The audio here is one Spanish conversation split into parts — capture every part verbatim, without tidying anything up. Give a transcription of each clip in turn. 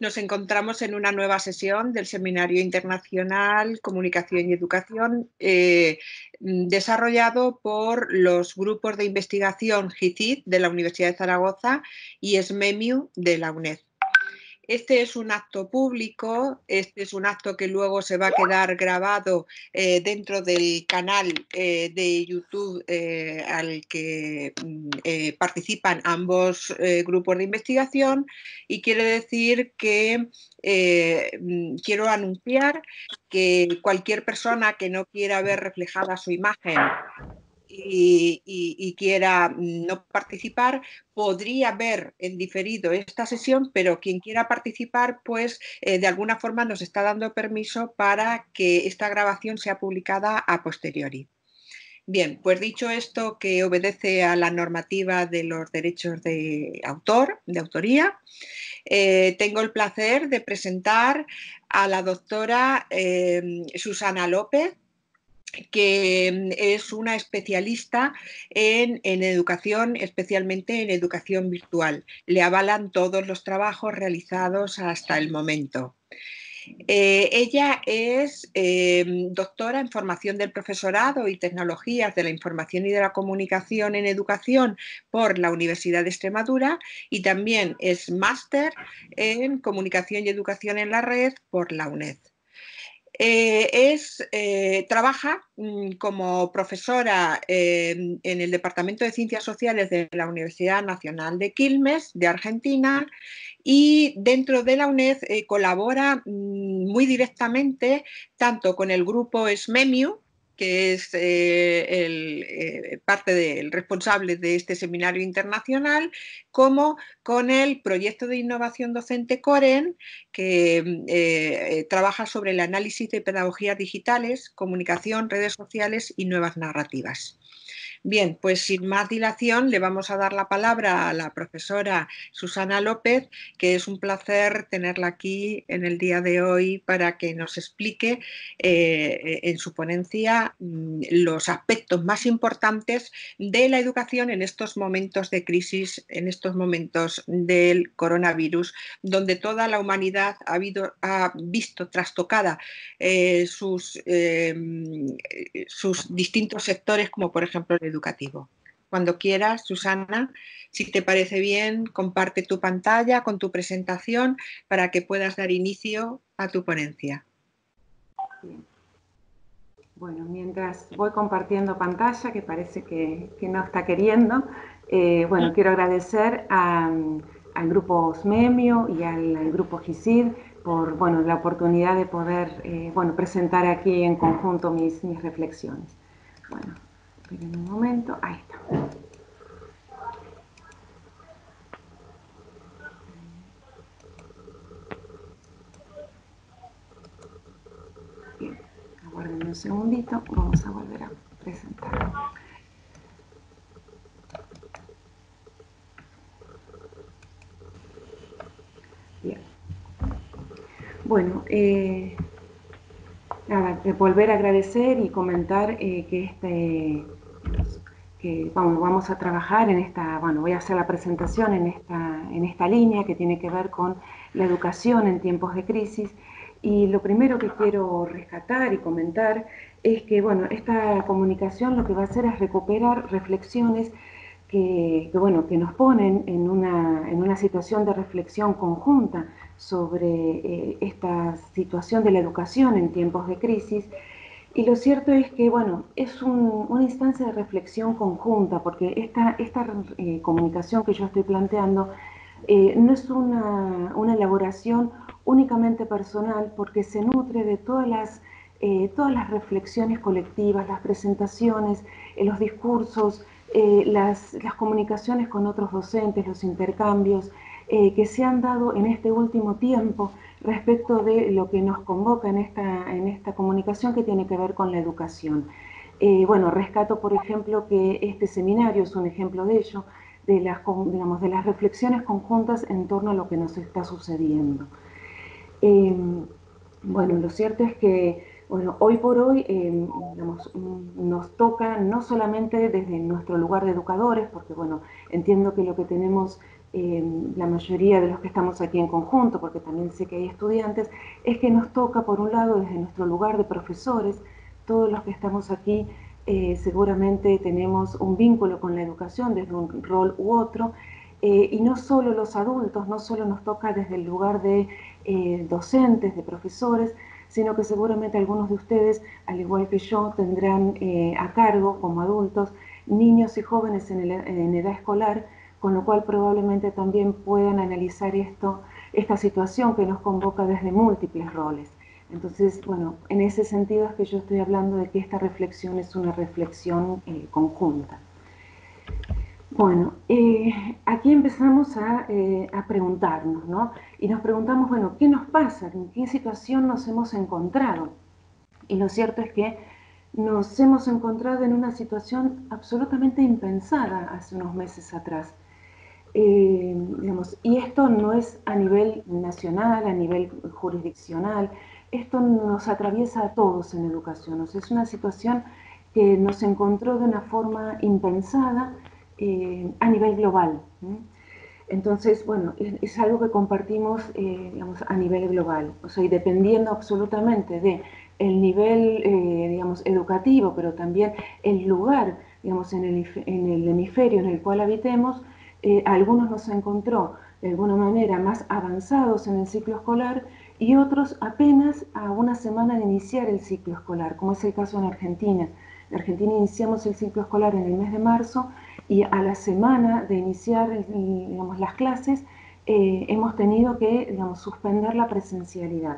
Nos encontramos en una nueva sesión del Seminario Internacional Comunicación y Educación eh, desarrollado por los grupos de investigación G I C I D de la Universidad de Zaragoza y SMEMIU de la UNED. Este es un acto público, este es un acto que luego se va a quedar grabado eh, dentro del canal eh, de YouTube eh, al que eh, participan ambos eh, grupos de investigación, y quiere decir que eh, quiero anunciar que cualquier persona que no quiera ver reflejada su imagen Y, y, y quiera no participar, podría ver en diferido esta sesión, pero quien quiera participar, pues eh, de alguna forma nos está dando permiso para que esta grabación sea publicada a posteriori. Bien, pues dicho esto, que obedece a la normativa de los derechos de autor, de autoría, eh, tengo el placer de presentar a la doctora eh, Susana López, que es una especialista en, en educación, especialmente en educación virtual. Le avalan todos los trabajos realizados hasta el momento. Eh, ella es eh, doctora en formación del profesorado y tecnologías de la información y de la comunicación en educación por la Universidad de Extremadura, y también es máster en comunicación y educación en la red por la UNED. Eh, es, eh, trabaja mm, como profesora eh, en el Departamento de Ciencias Sociales de la Universidad Nacional de Quilmes, de Argentina, y dentro de la UNED eh, colabora mm, muy directamente tanto con el grupo SMEMIU, que es eh, el, eh, parte del responsable de este seminario internacional, como con el proyecto de innovación docente COREN, que eh, trabaja sobre el análisis de pedagogías digitales, comunicación, redes sociales y nuevas narrativas. Bien, pues sin más dilación le vamos a dar la palabra a la profesora Susana López, que es un placer tenerla aquí en el día de hoy para que nos explique eh, en su ponencia los aspectos más importantes de la educación en estos momentos de crisis, en estos momentos del coronavirus, donde toda la humanidad ha, habido, ha visto trastocada eh, sus, eh, sus distintos sectores, como por ejemplo el educativo. Cuando quieras, Susana, si te parece bien, comparte tu pantalla con tu presentación para que puedas dar inicio a tu ponencia. Bien. Bueno, mientras voy compartiendo pantalla, que parece que, que no está queriendo, eh, bueno, quiero agradecer a, al grupo SMEMIU y al, al grupo G I C I D por, bueno, la oportunidad de poder, eh, bueno, presentar aquí en conjunto mis, mis reflexiones. Bueno, esperen un momento, ahí está. Bien, aguarden un segundito, vamos a volver a presentar. Bien. Bueno, eh, nada, volver a agradecer y comentar eh, que este... que vamos, vamos a trabajar en esta, bueno, voy a hacer la presentación en esta, en esta línea que tiene que ver con la educación en tiempos de crisis. Y lo primero que quiero rescatar y comentar es que, bueno, esta comunicación lo que va a hacer es recuperar reflexiones que, que, bueno, que nos ponen en una, en una situación de reflexión conjunta sobre eh, esta situación de la educación en tiempos de crisis. Y lo cierto es que, bueno, es un, una instancia de reflexión conjunta, porque esta, esta eh, comunicación que yo estoy planteando eh, no es una, una elaboración únicamente personal, porque se nutre de todas las, eh, todas las reflexiones colectivas, las presentaciones, eh, los discursos, eh, las, las comunicaciones con otros docentes, los intercambios eh, que se han dado en este último tiempo respecto de lo que nos convoca en esta, en esta comunicación que tiene que ver con la educación. Eh, bueno, rescato, por ejemplo, que este seminario es un ejemplo de ello, de las, digamos, de las reflexiones conjuntas en torno a lo que nos está sucediendo. Eh, bueno, lo cierto es que, bueno, hoy por hoy eh, digamos, nos toca no solamente desde nuestro lugar de educadores, porque, bueno, entiendo que lo que tenemos eh, la mayoría de los que estamos aquí en conjunto, porque también sé que hay estudiantes, es que nos toca, por un lado, desde nuestro lugar de profesores, todos los que estamos aquí eh, seguramente tenemos un vínculo con la educación desde un rol u otro, eh, y no solo los adultos, no solo nos toca desde el lugar de eh, docentes, de profesores, sino que seguramente algunos de ustedes, al igual que yo, tendrán eh, a cargo como adultos niños y jóvenes en, el, en edad escolar, con lo cual probablemente también puedan analizar esto, esta situación que nos convoca desde múltiples roles. Entonces, bueno, en ese sentido es que yo estoy hablando de que esta reflexión es una reflexión eh, conjunta. Bueno, eh, aquí empezamos a, eh, a preguntarnos, ¿no? Y nos preguntamos, bueno, ¿qué nos pasa? ¿En qué situación nos hemos encontrado? Y lo cierto es que nos hemos encontrado en una situación absolutamente impensada hace unos meses atrás. Eh, digamos, y esto no es a nivel nacional, a nivel jurisdiccional, esto nos atraviesa a todos en educación. O sea, es una situación que nos encontró de una forma impensada eh, a nivel global. ¿eh? Entonces, bueno, es, es, algo que compartimos eh, digamos, a nivel global, o sea, y dependiendo absolutamente de el nivel, eh, digamos, educativo, pero también el lugar, digamos, en el, en el hemisferio en el cual habitemos, eh, a algunos nos encontró de alguna manera más avanzados en el ciclo escolar y otros apenas a una semana de iniciar el ciclo escolar, como es el caso en Argentina. En Argentina iniciamos el ciclo escolar en el mes de marzo y a la semana de iniciar digamos, las clases eh, hemos tenido que digamos, suspender la presencialidad.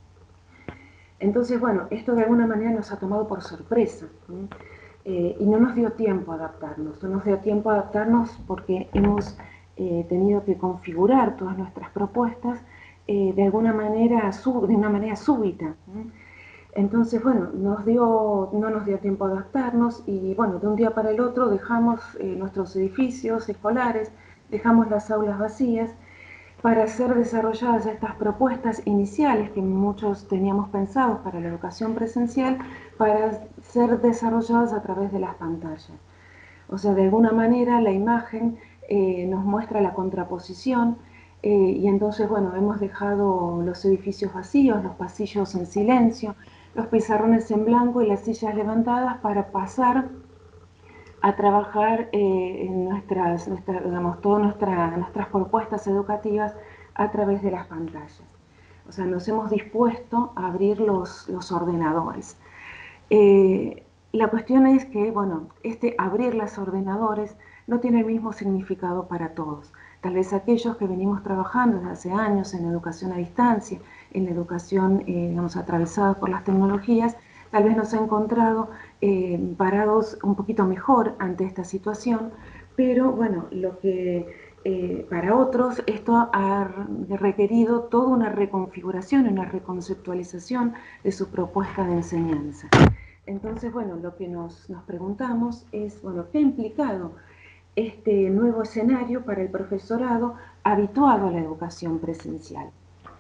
Entonces, bueno, esto de alguna manera nos ha tomado por sorpresa ¿sí? eh, y no nos dio tiempo a adaptarnos. No nos dio tiempo a adaptarnos porque hemos eh, tenido que configurar todas nuestras propuestas eh, de alguna manera, de una manera súbita. ¿sí? Entonces, bueno, nos dio, no nos dio tiempo a adaptarnos y, bueno, de un día para el otro dejamos eh, nuestros edificios escolares, dejamos las aulas vacías para ser desarrolladas estas propuestas iniciales que muchos teníamos pensados para la educación presencial, para ser desarrolladas a través de las pantallas. O sea, de alguna manera la imagen eh, nos muestra la contraposición eh, y entonces, bueno, hemos dejado los edificios vacíos, los pasillos en silencio, los pizarrones en blanco y las sillas levantadas para pasar a trabajar eh, en nuestras, nuestra, digamos, todas nuestra, nuestras propuestas educativas a través de las pantallas. O sea, nos hemos dispuesto a abrir los, los ordenadores. Eh, la cuestión es que, bueno, este abrir los ordenadores no tiene el mismo significado para todos. Tal vez aquellos que venimos trabajando desde hace años en educación a distancia, en la educación, eh, digamos, atravesada por las tecnologías, tal vez nos ha encontrado eh, parados un poquito mejor ante esta situación, pero bueno, lo que eh, para otros esto ha requerido toda una reconfiguración, una reconceptualización de su propuesta de enseñanza. Entonces, bueno, lo que nos, nos preguntamos es, bueno, ¿qué ha implicado este nuevo escenario para el profesorado habituado a la educación presencial?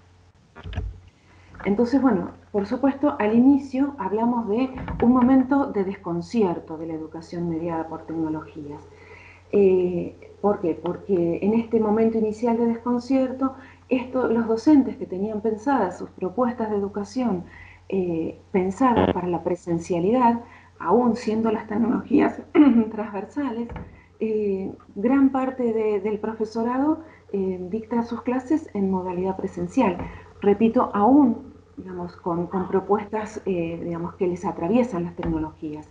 Entonces, bueno, por supuesto, al inicio hablamos de un momento de desconcierto de la educación mediada por tecnologías. Eh, ¿Por qué? Porque en este momento inicial de desconcierto, esto, los docentes que tenían pensadas sus propuestas de educación eh, pensadas para la presencialidad, aún siendo las tecnologías transversales, eh, gran parte de, del profesorado eh, dicta sus clases en modalidad presencial. Repito, aún digamos, con, con propuestas eh, digamos, que les atraviesan las tecnologías.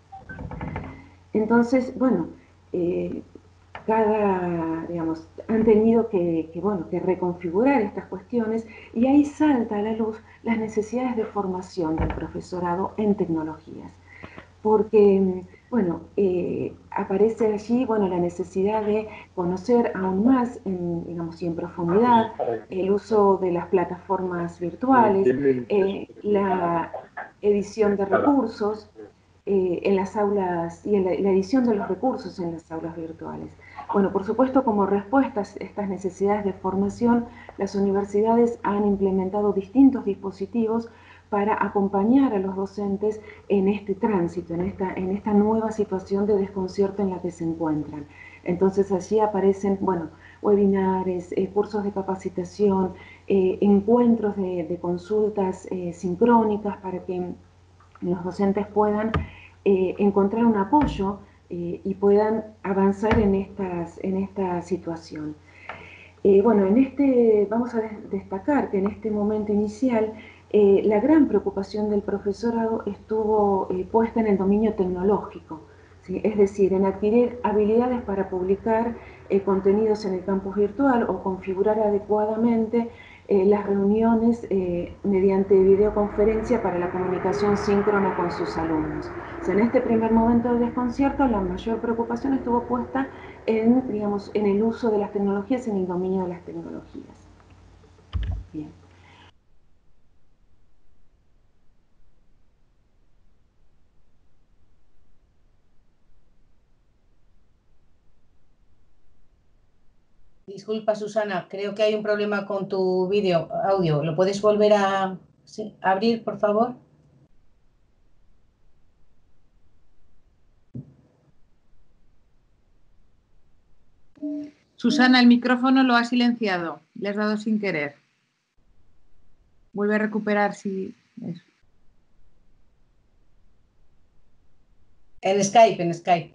Entonces, bueno, eh, cada, digamos, han tenido que, que, bueno, que reconfigurar estas cuestiones y ahí salta a la luz las necesidades de formación del profesorado en tecnologías. Porque, bueno, eh, aparece allí, bueno, la necesidad de conocer aún más, en, digamos, y en profundidad, el uso de las plataformas virtuales, eh, la edición de recursos, Eh, en las aulas y en la, la edición de los recursos en las aulas virtuales. Bueno, por supuesto, como respuesta a estas necesidades de formación, las universidades han implementado distintos dispositivos para acompañar a los docentes en este tránsito, en esta, en esta nueva situación de desconcierto en la que se encuentran. Entonces allí aparecen, bueno, webinares, eh, cursos de capacitación, eh, encuentros de, de consultas eh, sincrónicas para que los docentes puedan eh, encontrar un apoyo eh, y puedan avanzar en, estas, en esta situación. Eh, bueno, en este, vamos a destacar que en este momento inicial eh, la gran preocupación del profesorado estuvo eh, puesta en el dominio tecnológico, ¿sí? Es decir, en adquirir habilidades para publicar eh, contenidos en el campus virtual o configurar adecuadamente eh, las reuniones eh, mediante videoconferencia para la comunicación síncrona con sus alumnos. O sea, en este primer momento de desconcierto, la mayor preocupación estuvo puesta en, digamos, en el uso de las tecnologías, en el dominio de las tecnologías. Bien. Disculpa, Susana, creo que hay un problema con tu vídeo, audio. ¿Lo puedes volver a sí, abrir, por favor? Susana, el micrófono lo ha silenciado. Le has dado sin querer. Vuelve a recuperar si... Eso. En Skype, en Skype.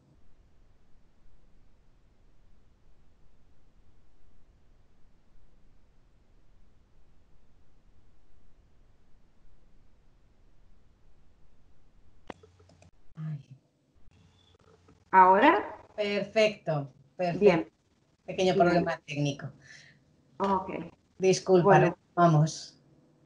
¿Ahora? Perfecto, perfecto. Bien. Pequeño Bien. problema técnico. Ok. Disculpa, Bueno. vamos.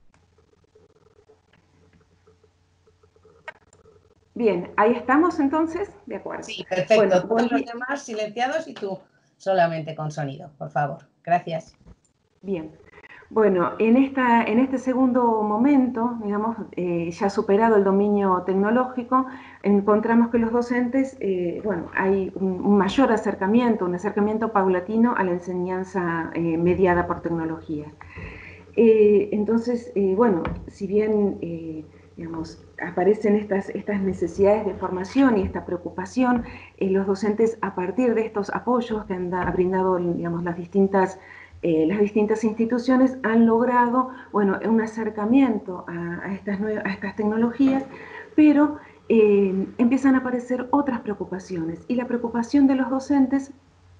Bien, ahí estamos entonces, de acuerdo. Sí, perfecto. Bueno, todos volví... los demás silenciados y tú solamente con sonido, por favor. Gracias. Bien. Bueno, en, esta, en este segundo momento, digamos, eh, ya superado el dominio tecnológico, encontramos que los docentes, eh, bueno, hay un, un mayor acercamiento, un acercamiento paulatino a la enseñanza eh, mediada por tecnología. Eh, entonces, eh, bueno, si bien, eh, digamos, aparecen estas, estas necesidades de formación y esta preocupación, eh, los docentes, a partir de estos apoyos que han da, brindado, digamos, las distintas Eh, las distintas instituciones han logrado, bueno, un acercamiento a, a, estas, nuevas, a estas tecnologías, pero eh, empiezan a aparecer otras preocupaciones y la preocupación de los docentes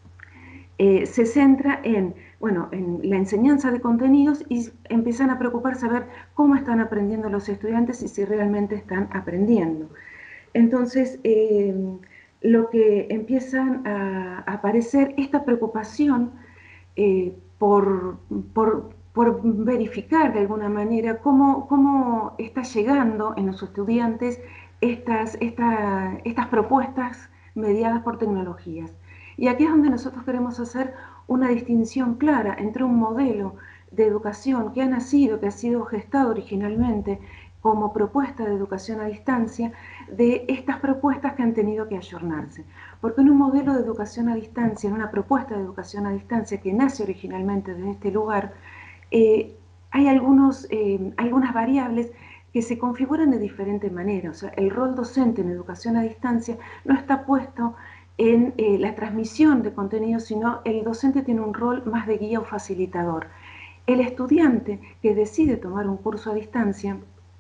eh, se centra en, bueno, en la enseñanza de contenidos y empiezan a preocuparse a ver cómo están aprendiendo los estudiantes y si realmente están aprendiendo. Entonces, eh, lo que empiezan a, a aparecer esta preocupación eh, por, por, por verificar de alguna manera cómo, cómo está llegando en los estudiantes estas, esta, estas propuestas mediadas por tecnologías. Y aquí es donde nosotros queremos hacer una distinción clara entre un modelo de educación que ha nacido, que ha sido gestado originalmente como propuesta de educación a distancia, de estas propuestas que han tenido que ayornarse. Porque en un modelo de educación a distancia, en una propuesta de educación a distancia que nace originalmente desde este lugar, eh, hay algunos, eh, algunas variables que se configuran de diferente manera. O sea, el rol docente en educación a distancia no está puesto en eh, la transmisión de contenidos, sino el docente tiene un rol más de guía o facilitador. El estudiante que decide tomar un curso a distancia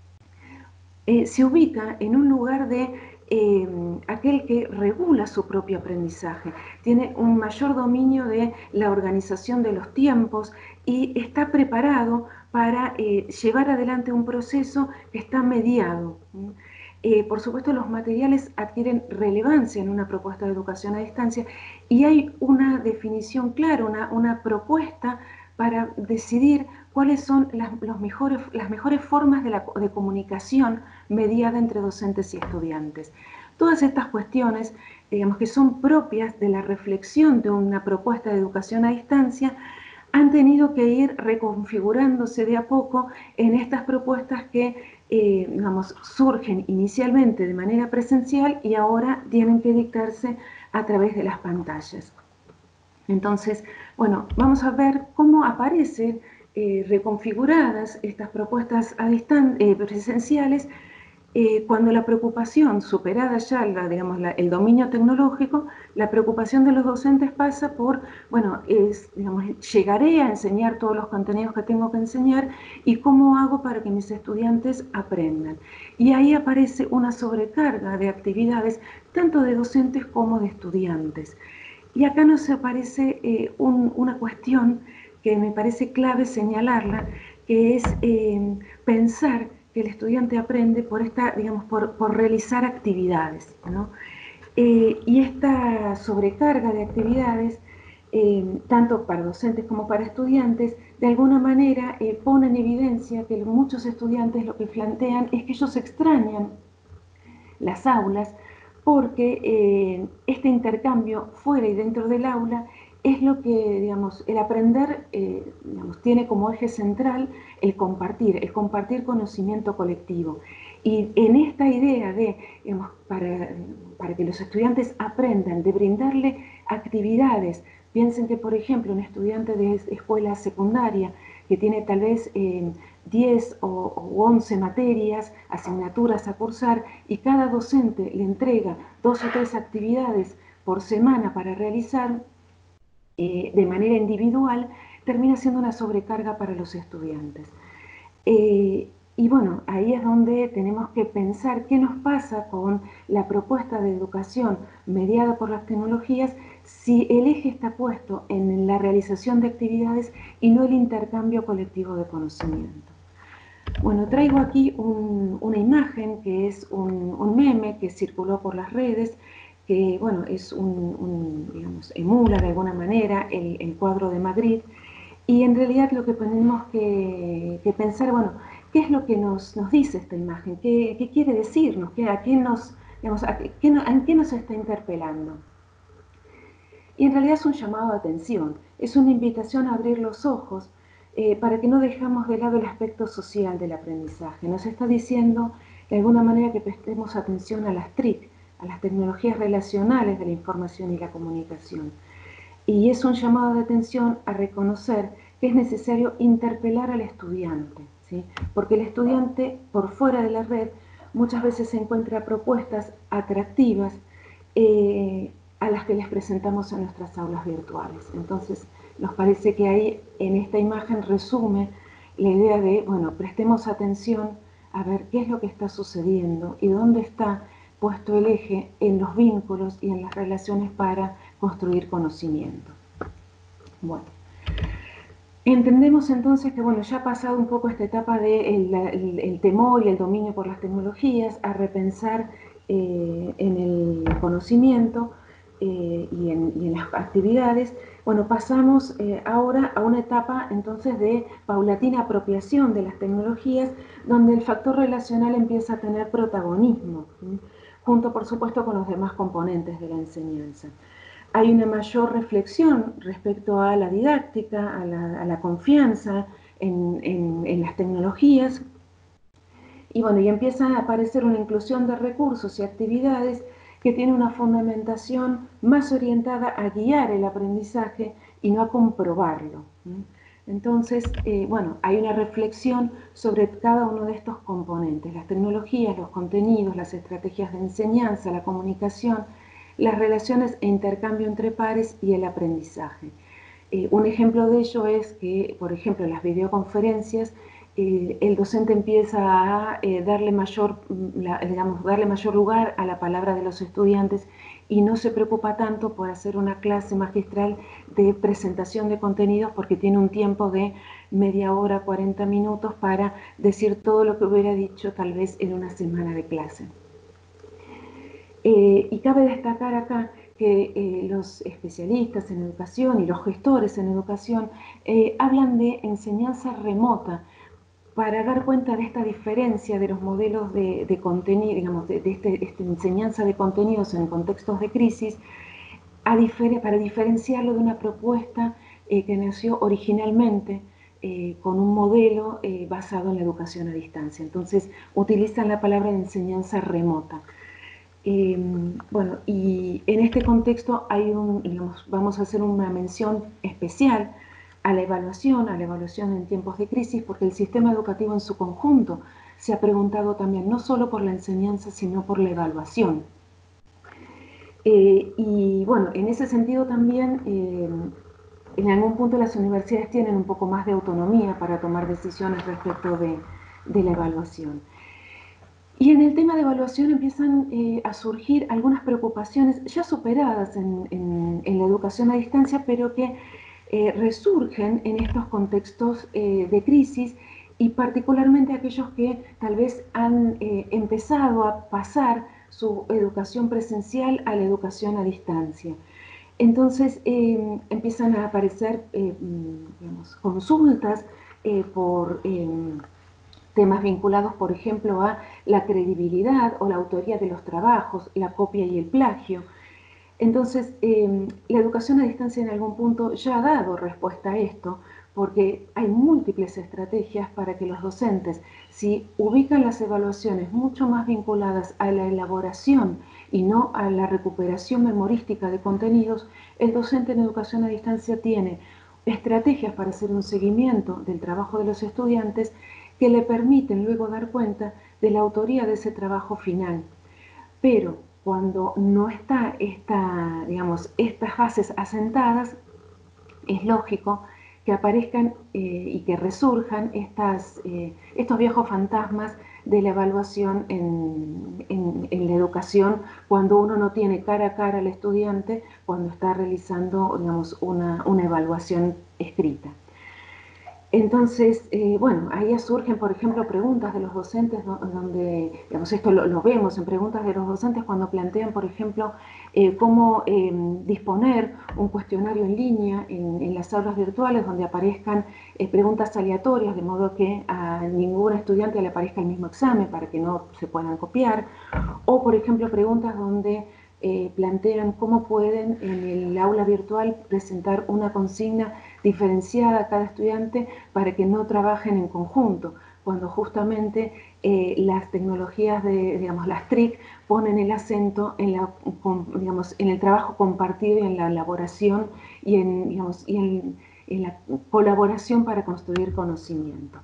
eh, se ubica en un lugar de eh, aquel que regula su propio aprendizaje, tiene un mayor dominio de la organización de los tiempos y está preparado para eh, llevar adelante un proceso que está mediado. Eh, por supuesto, los materiales adquieren relevancia en una propuesta de educación a distancia y hay una definición clara, una, una propuesta para decidir cuáles son las, los mejores, las mejores formas de, la, de comunicación mediada entre docentes y estudiantes. Todas estas cuestiones, digamos, que son propias de la reflexión de una propuesta de educación a distancia, han tenido que ir reconfigurándose de a poco en estas propuestas que eh, digamos, surgen inicialmente de manera presencial y ahora tienen que dictarse a través de las pantallas. Entonces, bueno, vamos a ver cómo aparece eh, reconfiguradas estas propuestas a distan eh, presenciales, eh, cuando la preocupación, superada ya la, digamos, la, el dominio tecnológico, la preocupación de los docentes pasa por, bueno, es, digamos, llegaré a enseñar todos los contenidos que tengo que enseñar y cómo hago para que mis estudiantes aprendan. Y ahí aparece una sobrecarga de actividades, tanto de docentes como de estudiantes. Y acá nos aparece eh, un, una cuestión que me parece clave señalarla, que es eh, pensar que el estudiante aprende por, esta, digamos, por, por realizar actividades, ¿no? Eh, y esta sobrecarga de actividades, eh, tanto para docentes como para estudiantes, de alguna manera eh, pone en evidencia que muchos estudiantes lo que plantean es que ellos extrañan las aulas porque eh, este intercambio fuera y dentro del aula es lo que, digamos, el aprender eh, digamos, tiene como eje central el compartir, el compartir conocimiento colectivo. Y en esta idea de, digamos, para, para que los estudiantes aprendan, de brindarle actividades, piensen que, por ejemplo, un estudiante de escuela secundaria que tiene tal vez eh, diez o once materias, asignaturas a cursar, y cada docente le entrega dos o tres actividades por semana para realizar eh, de manera individual, termina siendo una sobrecarga para los estudiantes. Eh, y bueno, ahí es donde tenemos que pensar qué nos pasa con la propuesta de educación mediada por las tecnologías si el eje está puesto en la realización de actividades y no el intercambio colectivo de conocimiento. Bueno, traigo aquí un, una imagen que es un, un meme que circuló por las redes, que bueno, es un, un digamos, emula de alguna manera el, el cuadro de Madrid, y en realidad lo que tenemos que, que pensar, bueno, ¿qué es lo que nos, nos dice esta imagen? ¿Qué, qué quiere decirnos? ¿Qué, a, quién nos, digamos, a, qué, ¿En qué nos está interpelando? Y en realidad es un llamado de atención, es una invitación a abrir los ojos eh, para que no dejemos de lado el aspecto social del aprendizaje. Nos está diciendo de alguna manera que prestemos atención a las T R I C, a las tecnologías relacionales de la información y la comunicación. Y es un llamado de atención a reconocer que es necesario interpelar al estudiante, ¿sí? Porque el estudiante, por fuera de la red, muchas veces encuentra propuestas atractivas eh, a las que les presentamos en nuestras aulas virtuales. Entonces, nos parece que ahí, en esta imagen, resume la idea de, bueno, prestemos atención a ver qué es lo que está sucediendo y dónde está puesto el eje en los vínculos y en las relaciones para construir conocimiento. Bueno, entendemos entonces que, bueno, ya ha pasado un poco esta etapa del de el, el temor y el dominio por las tecnologías, a repensar eh, en el conocimiento eh, y, en, y en las actividades. Bueno, pasamos eh, ahora a una etapa entonces de paulatina apropiación de las tecnologías, donde el factor relacional empieza a tener protagonismo, ¿sí? Junto, por supuesto, con los demás componentes de la enseñanza. Hay una mayor reflexión respecto a la didáctica, a la, a la confianza en, en, en las tecnologías, y bueno, y empieza a aparecer una inclusión de recursos y actividades que tiene una fundamentación más orientada a guiar el aprendizaje y no a comprobarlo. Entonces, eh, bueno, hay una reflexión sobre cada uno de estos componentes, las tecnologías, los contenidos, las estrategias de enseñanza, la comunicación, las relaciones e intercambio entre pares y el aprendizaje. Eh, un ejemplo de ello es que, por ejemplo, en las videoconferencias, eh, el docente empieza a eh, darle, mayor, la, digamos, darle mayor lugar a la palabra de los estudiantes y no se preocupa tanto por hacer una clase magistral de presentación de contenidos porque tiene un tiempo de media hora, cuarenta minutos para decir todo lo que hubiera dicho tal vez en una semana de clase. Eh, y cabe destacar acá que eh, los especialistas en educación y los gestores en educación eh, hablan de enseñanza remota para dar cuenta de esta diferencia de los modelos de, de contenido, digamos, de, de este, esta enseñanza de contenidos en contextos de crisis, a difer para diferenciarlo de una propuesta eh, que nació originalmente eh, con un modelo eh, basado en la educación a distancia. Entonces, utilizan la palabra de enseñanza remota. Eh, bueno, y en este contexto hay un, digamos, vamos a hacer una mención especial a la evaluación, a la evaluación en tiempos de crisis, porque el sistema educativo en su conjunto se ha preguntado también no solo por la enseñanza, sino por la evaluación. Eh, y bueno, en ese sentido también, eh, en algún punto las universidades tienen un poco más de autonomía para tomar decisiones respecto de, de la evaluación. Y en el tema de evaluación empiezan eh, a surgir algunas preocupaciones ya superadas en, en, en la educación a distancia, pero que eh, resurgen en estos contextos eh, de crisis, y particularmente aquellos que tal vez han eh, empezado a pasar su educación presencial a la educación a distancia. Entonces eh, empiezan a aparecer eh, digamos, consultas eh, por eh, temas vinculados, por ejemplo, a la credibilidad o la autoría de los trabajos, la copia y el plagio. Entonces, eh, la educación a distancia en algún punto ya ha dado respuesta a esto, porque hay múltiples estrategias para que los docentes, si ubican las evaluaciones mucho más vinculadas a la elaboración y no a la recuperación memorística de contenidos, el docente en educación a distancia tiene estrategias para hacer un seguimiento del trabajo de los estudiantes que le permiten luego dar cuenta de la autoría de ese trabajo final. Pero cuando no está esta, digamos, estas bases asentadas, es lógico que aparezcan eh, y que resurjan estas, eh, estos viejos fantasmas de la evaluación en, en, en la educación, cuando uno no tiene cara a cara al estudiante, cuando está realizando, digamos, una, una evaluación escrita. Entonces, eh, bueno, ahí surgen, por ejemplo, preguntas de los docentes, donde, digamos, esto lo, lo vemos en preguntas de los docentes cuando plantean, por ejemplo, eh, cómo eh, disponer un cuestionario en línea en, en las aulas virtuales donde aparezcan eh, preguntas aleatorias, de modo que a ningún estudiante le aparezca el mismo examen para que no se puedan copiar, o, por ejemplo, preguntas donde Eh, plantean cómo pueden en el aula virtual presentar una consigna diferenciada a cada estudiante para que no trabajen en conjunto, cuando justamente eh, las tecnologías de, digamos, las T R I C ponen el acento en, la, digamos, en el trabajo compartido y en la elaboración y en, digamos, y en, en la colaboración para construir conocimiento.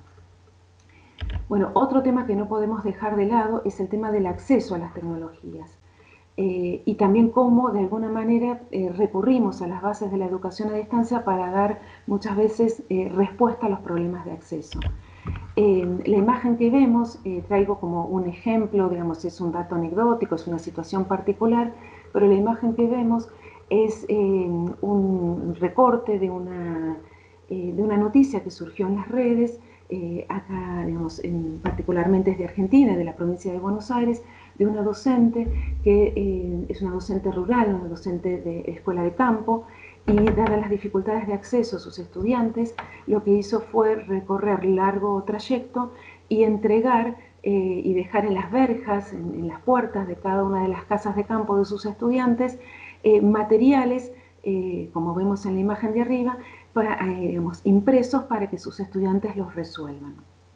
Bueno, otro tema que no podemos dejar de lado es el tema del acceso a las tecnologías. Eh, y también cómo de alguna manera eh, recurrimos a las bases de la educación a distancia para dar muchas veces eh, respuesta a los problemas de acceso. Eh, la imagen que vemos, eh, traigo como un ejemplo, digamos, es un dato anecdótico, es una situación particular, pero la imagen que vemos es eh, un recorte de una, eh, de una noticia que surgió en las redes, eh, acá, digamos, en, particularmente es de Argentina, de la provincia de Buenos Aires, de una docente que eh, es una docente rural, una docente de escuela de campo, y dadas las dificultades de acceso a sus estudiantes, lo que hizo fue recorrer largo trayecto y entregar eh, y dejar en las verjas, en, en las puertas de cada una de las casas de campo de sus estudiantes, eh, materiales, eh, como vemos en la imagen de arriba, para, eh, digamos, impresos para que sus estudiantes los resuelvan.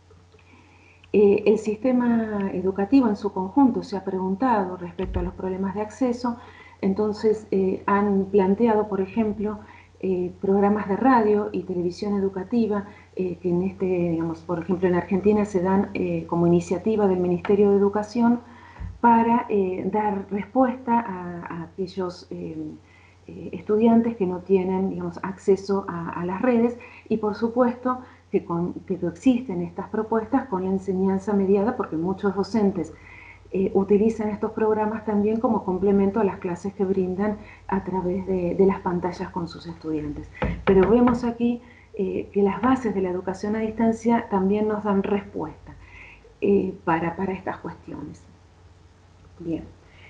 Eh, el sistema educativo en su conjunto se ha preguntado respecto a los problemas de acceso, entonces eh, han planteado, por ejemplo, eh, programas de radio y televisión educativa eh, que en este, digamos, por ejemplo en Argentina se dan eh, como iniciativa del Ministerio de Educación para eh, dar respuesta a, a aquellos eh, eh, estudiantes que no tienen, digamos, acceso a, a las redes, y por supuesto que, con, que existen estas propuestas con la enseñanza mediada, porque muchos docentes eh, utilizan estos programas también como complemento a las clases que brindan a través de, de las pantallas con sus estudiantes. Pero vemos aquí eh, que las bases de la educación a distancia también nos dan respuesta eh, para, para estas cuestiones. Bien.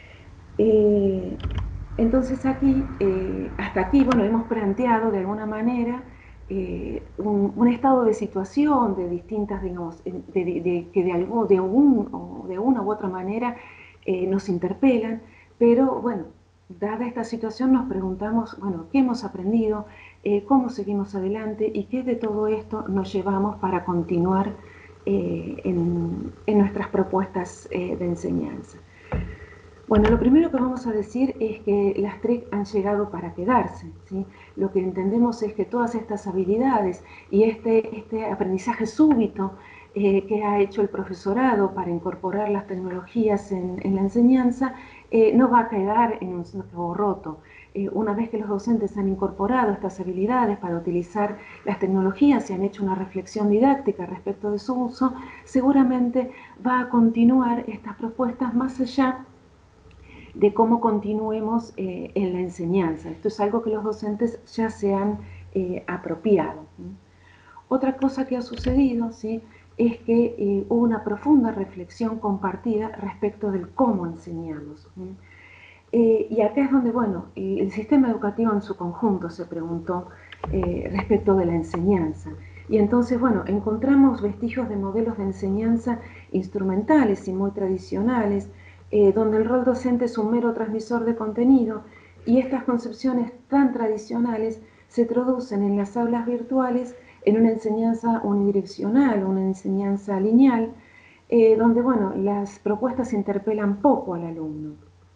Eh, entonces aquí, eh, hasta aquí, bueno, hemos planteado de alguna manera eh, un, un estado de situación de distintas, digamos, de, de, de, que de, algo, de, un, o de una u otra manera eh, nos interpelan, pero bueno, dada esta situación nos preguntamos, bueno, ¿qué hemos aprendido? Eh, ¿Cómo seguimos adelante? ¿Y qué de todo esto nos llevamos para continuar eh, en, en nuestras propuestas eh, de enseñanza? Bueno, lo primero que vamos a decir es que las T R I C han llegado para quedarse, ¿sí? Lo que entendemos es que todas estas habilidades y este, este aprendizaje súbito eh, que ha hecho el profesorado para incorporar las tecnologías en, en la enseñanza eh, no va a quedar en un saco roto. Eh, una vez que los docentes han incorporado estas habilidades para utilizar las tecnologías y han hecho una reflexión didáctica respecto de su uso, seguramente va a continuar estas propuestas más allá de cómo continuemos eh, en la enseñanza. Esto es algo que los docentes ya se han eh, apropiado. Otra cosa que ha sucedido, ¿sí?, es que eh, hubo una profunda reflexión compartida respecto del cómo enseñamos. Eh, y acá es donde, bueno, el sistema educativo en su conjunto se preguntó eh, respecto de la enseñanza. Y entonces, bueno, encontramos vestigios de modelos de enseñanza instrumentales y muy tradicionales, eh, donde el rol docente es un mero transmisor de contenido, y estas concepciones tan tradicionales se traducen en las aulas virtuales en una enseñanza unidireccional, una enseñanza lineal, eh, donde, bueno, las propuestas interpelan poco al alumno.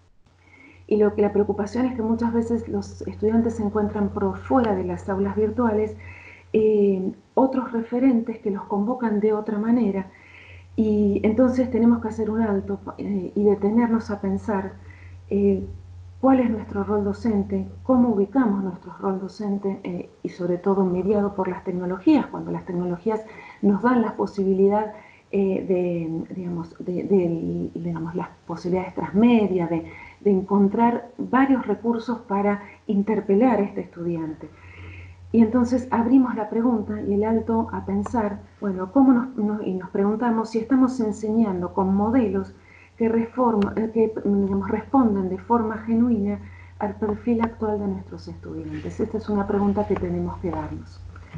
Y lo que la preocupación es que muchas veces los estudiantes se encuentran por fuera de las aulas virtuales eh, otros referentes que los convocan de otra manera, y entonces tenemos que hacer un alto eh, y detenernos a pensar eh, cuál es nuestro rol docente, cómo ubicamos nuestro rol docente eh, y sobre todo mediado por las tecnologías, cuando las tecnologías nos dan la posibilidad eh, de, digamos, de, de, digamos, las posibilidades transmedia, de, de encontrar varios recursos para interpelar a este estudiante. Y entonces abrimos la pregunta y el alto a pensar, bueno, ¿cómo nos, nos, y nos preguntamos si estamos enseñando con modelos que, reforma, que digamos, responden de forma genuina al perfil actual de nuestros estudiantes? Esta es una pregunta que tenemos que darnos.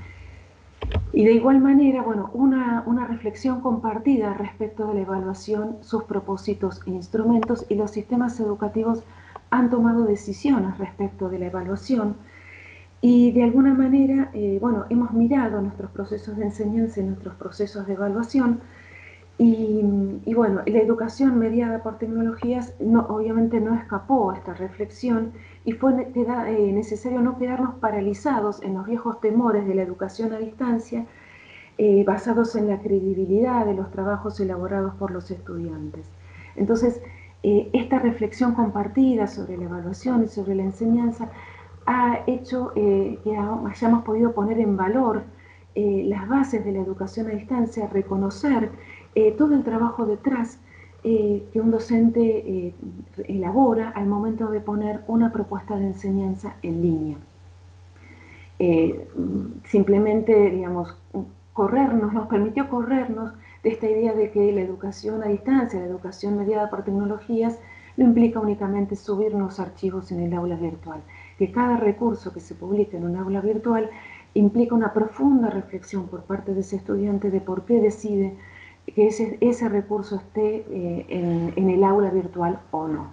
Y de igual manera, bueno, una, una reflexión compartida respecto de la evaluación, sus propósitos e instrumentos, y los sistemas educativos han tomado decisiones respecto de la evaluación. Y de alguna manera, eh, bueno, hemos mirado nuestros procesos de enseñanza y nuestros procesos de evaluación, y, y bueno, la educación mediada por tecnologías no, obviamente no escapó a esta reflexión, y fue eh, necesario no quedarnos paralizados en los viejos temores de la educación a distancia, eh, basados en la credibilidad de los trabajos elaborados por los estudiantes. Entonces, eh, esta reflexión compartida sobre la evaluación y sobre la enseñanza ha hecho eh, que hayamos podido poner en valor eh, las bases de la educación a distancia, reconocer eh, todo el trabajo detrás eh, que un docente eh, elabora al momento de poner una propuesta de enseñanza en línea. Eh, simplemente, digamos, corrernos, nos permitió corrernos de esta idea de que la educación a distancia, la educación mediada por tecnologías, no implica únicamente subir unos archivos en el aula virtual, que cada recurso que se publica en un aula virtual implica una profunda reflexión por parte de ese estudiante de por qué decide que ese, ese recurso esté eh, en, en el aula virtual o no.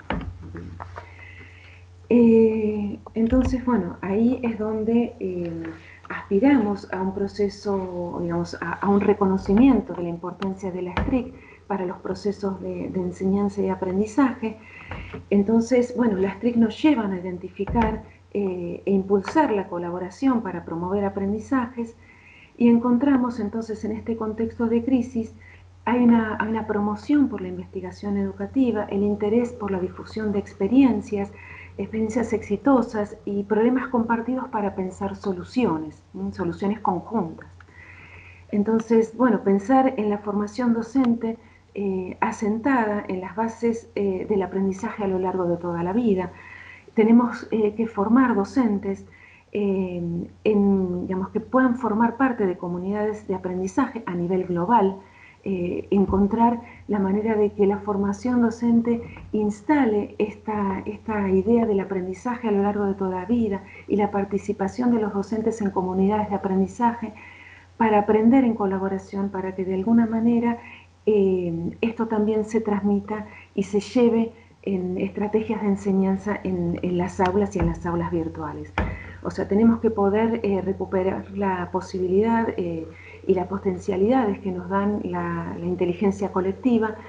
Eh, entonces, bueno, ahí es donde eh, aspiramos a un proceso, digamos, a, a un reconocimiento de la importancia de las T R I C para los procesos de, de enseñanza y aprendizaje. Entonces, bueno, las T R I C nos llevan a identificar eh, e impulsar la colaboración para promover aprendizajes, y encontramos entonces en este contexto de crisis hay una, hay una promoción por la investigación educativa, el interés por la difusión de experiencias, experiencias exitosas y problemas compartidos para pensar soluciones, ¿sí? Soluciones conjuntas. Entonces, bueno, pensar en la formación docente eh, asentada en las bases eh, del aprendizaje a lo largo de toda la vida. Tenemos eh, que formar docentes eh, en, digamos, que puedan formar parte de comunidades de aprendizaje a nivel global, eh, encontrar la manera de que la formación docente instale esta, esta idea del aprendizaje a lo largo de toda la vida y la participación de los docentes en comunidades de aprendizaje para aprender en colaboración, para que de alguna manera eh, esto también se transmita y se lleve en estrategias de enseñanza en, en las aulas y en las aulas virtuales. O sea, tenemos que poder eh, recuperar la posibilidad eh, y las potencialidades que nos dan la, la inteligencia colectiva,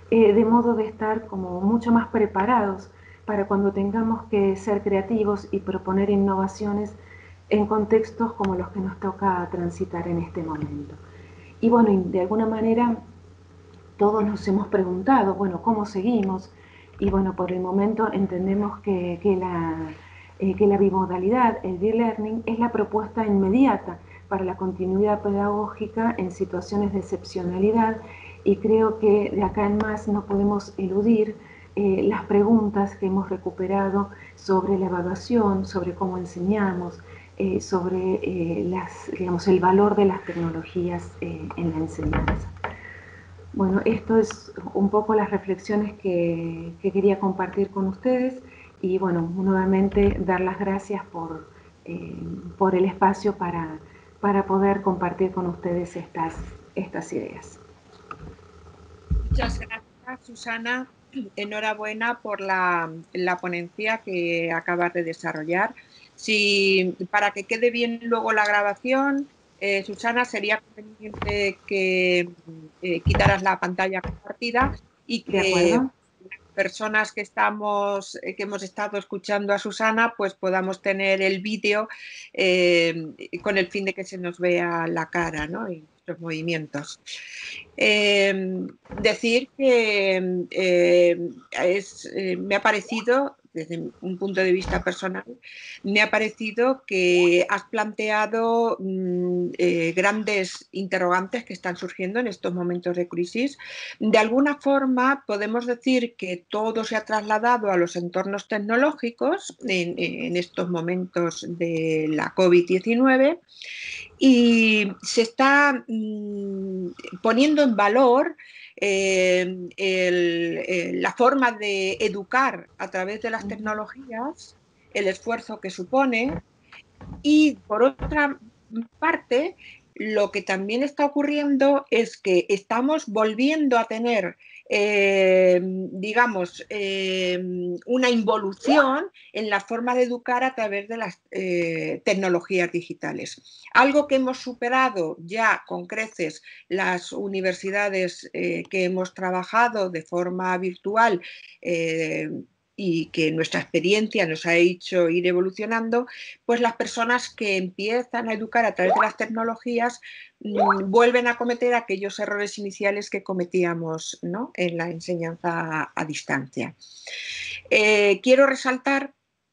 eh, de modo de estar como mucho más preparados para cuando tengamos que ser creativos y proponer innovaciones en contextos como los que nos toca transitar en este momento. Y bueno, de alguna manera todos nos hemos preguntado, bueno, ¿cómo seguimos? Y bueno, por el momento entendemos que, que, la, eh, que la bimodalidad, el B-Learning, es la propuesta inmediata para la continuidad pedagógica en situaciones de excepcionalidad, y creo que de acá en más no podemos eludir eh, las preguntas que hemos recuperado sobre la evaluación, sobre cómo enseñamos, eh, sobre eh, las, digamos, el valor de las tecnologías eh, en la enseñanza. Bueno, esto es un poco las reflexiones que, que quería compartir con ustedes, y bueno, nuevamente dar las gracias por, eh, por el espacio para, para poder compartir con ustedes estas, estas ideas. Muchas gracias, Susana. Enhorabuena por la, la ponencia que acabas de desarrollar. Si, para que quede bien luego la grabación, eh, Susana, sería conveniente que eh, quitaras la pantalla compartida y que ¿De acuerdo? las personas que, estamos, eh, que hemos estado escuchando a Susana, pues podamos tener el vídeo eh, con el fin de que se nos vea la cara, ¿no? Y los movimientos. Eh, decir que eh, es, eh, me ha parecido, desde un punto de vista personal, me ha parecido que has planteado mm, eh, grandes interrogantes que están surgiendo en estos momentos de crisis. De alguna forma podemos decir que todo se ha trasladado a los entornos tecnológicos en, en estos momentos de la COVID diecinueve, y se está mmm, poniendo en valor eh, el, eh, la forma de educar a través de las tecnologías, el esfuerzo que supone, y por otra parte, lo que también está ocurriendo es que estamos volviendo a tener, eh, digamos, eh, una involución en la forma de educar a través de las eh, tecnologías digitales. Algo que hemos superado ya con creces las universidades eh, que hemos trabajado de forma virtual, eh, y que nuestra experiencia nos ha hecho ir evolucionando, pues las personas que empiezan a educar a través de las tecnologías mmm, vuelven a cometer aquellos errores iniciales que cometíamos, ¿no?, en la enseñanza a, a distancia. Eh, quiero resaltar